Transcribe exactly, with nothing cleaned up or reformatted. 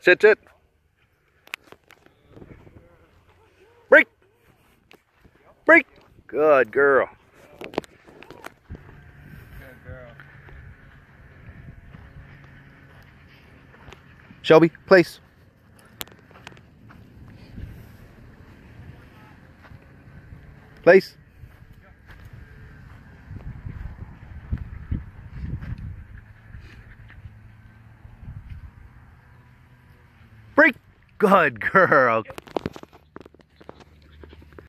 Sit, sit. Break. Break. Good girl. Good girl. Shelby, place. Place. Break. Good girl.